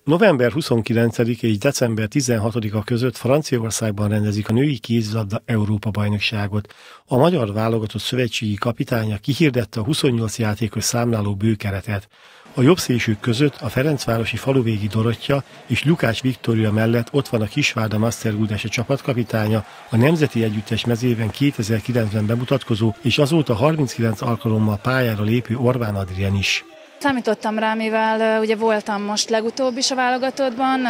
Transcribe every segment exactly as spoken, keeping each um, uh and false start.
november huszonkilencedike és december tizenhatodika között Franciaországban rendezik a női kézilabda Európa-bajnokságot. A magyar válogatott szövetségi kapitánya kihirdette a huszonnyolc játékos számláló bőkeretet. A jobbszélsők között a ferencvárosi Faluvégi Dorottya és Lukács Viktória mellett ott van a Kisvárda Mastergold-ese csapatkapitánya, a nemzeti együttes mezében kétezer-kilencben bemutatkozó és azóta harminckilenc alkalommal pályára lépő Orbán Adrien is. Számítottam rá, mivel uh, ugye voltam most legutóbb is a válogatottban, uh,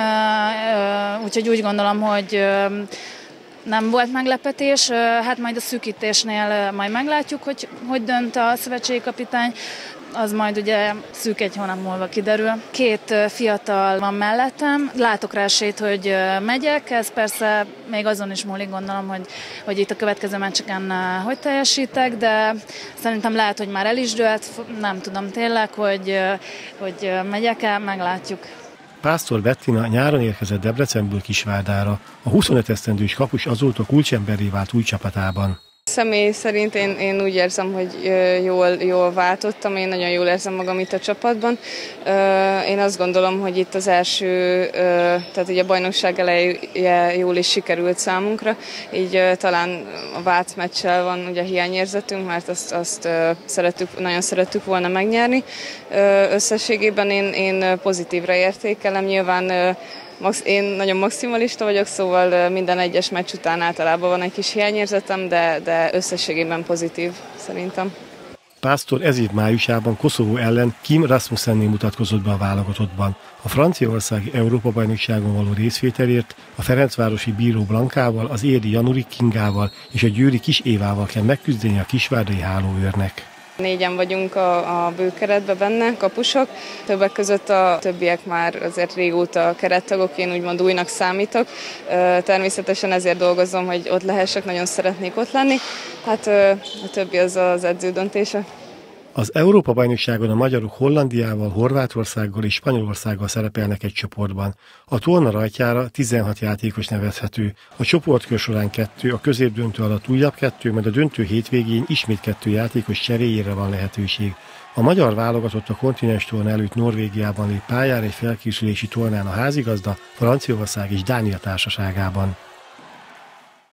uh, úgyhogy úgy gondolom, hogy uh, nem volt meglepetés. Uh, hát majd a szűkítésnél uh, majd meglátjuk, hogy hogy dönt a szövetségi kapitány. Az majd ugye szűk egy hónap múlva kiderül. Két fiatal van mellettem, látok rá esélyt, hogy megyek, ez persze még azon is múlik, gondolom, hogy, hogy itt a következő meccseken hogy teljesítek, de szerintem lehet, hogy már el is dőlt, nem tudom tényleg, hogy, hogy megyek-e, meglátjuk. Pásztor Bettina nyáron érkezett Debrecenből Kisvárdára. A huszonöt esztendős kapus azóta kulcsemberré vált új csapatában. Személy szerint én, én úgy érzem, hogy jól, jól váltottam, én nagyon jól érzem magam itt a csapatban. Én azt gondolom, hogy itt az első, tehát ugye a bajnokság eleje jól is sikerült számunkra, így talán a Vác meccsel van ugye hiányérzetünk, mert azt, azt szerettük, nagyon szerettük volna megnyerni. Összességében én, én pozitívra értékelem, nyilván én nagyon maximalista vagyok, szóval minden egyes meccs után általában van egy kis hiányérzetem, de, de összességében pozitív szerintem. Pásztor ez év májusában Koszovó ellen Kim Rasmussennél mutatkozott be a válogatottban. A franciaországi Európa-bajnokságon való részvételért a ferencvárosi Bíró Blankával, az érdi Januri Kingával és a győri Kis Évával kell megküzdeni a kisvárdai hálóőrnek. Négyen vagyunk a, a bőkeretben benne, kapusok. Többek között a többiek már azért régóta kerettagok, én úgymond újnak számítok. Természetesen ezért dolgozom, hogy ott lehessek, nagyon szeretnék ott lenni. Hát a többi az az edző döntése. Az Európa-bajnokságon a magyarok Hollandiával, Horvátországgal és Spanyolországgal szerepelnek egy csoportban. A torna rajtjára tizenhat játékos nevezhető. A csoportkör során kettő, a középdöntő alatt újabb kettő, majd a döntő hétvégén ismét kettő játékos cseréjére van lehetőség. A magyar válogatott a kontinens torna előtt Norvégiában lép pályára egy felkészülési tornán a házigazda, Franciaország és Dánia társaságában.